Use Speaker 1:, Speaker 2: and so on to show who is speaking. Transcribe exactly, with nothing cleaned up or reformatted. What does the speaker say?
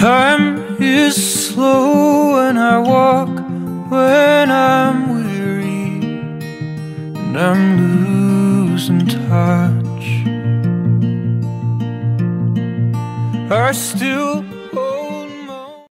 Speaker 1: Time is slow when I walk, when I'm weary and I'm losing touch. I still